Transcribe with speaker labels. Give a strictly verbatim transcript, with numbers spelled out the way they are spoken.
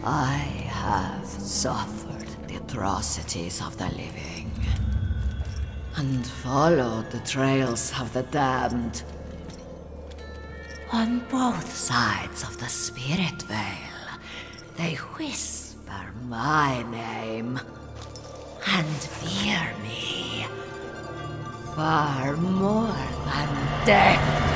Speaker 1: I have suffered the atrocities of the living, and followed the trails of the damned. On both sides of the Spirit Veil, they whisper my name, and fear me far more than death.